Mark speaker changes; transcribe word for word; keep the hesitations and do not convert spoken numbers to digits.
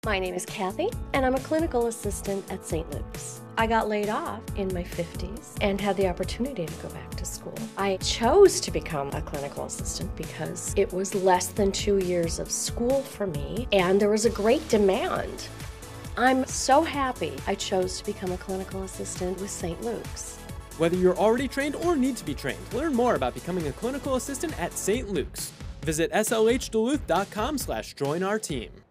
Speaker 1: My name is Kathy, and I'm a clinical assistant at Saint Luke's. I got laid off in my fifties and had the opportunity to go back to school. I chose to become a clinical assistant because it was less than two years of school for me, and there was a great demand. I'm so happy I chose to become a clinical assistant with Saint Luke's.
Speaker 2: Whether you're already trained or need to be trained, learn more about becoming a clinical assistant at Saint Luke's. Visit S L H Duluth dot com slash join our team.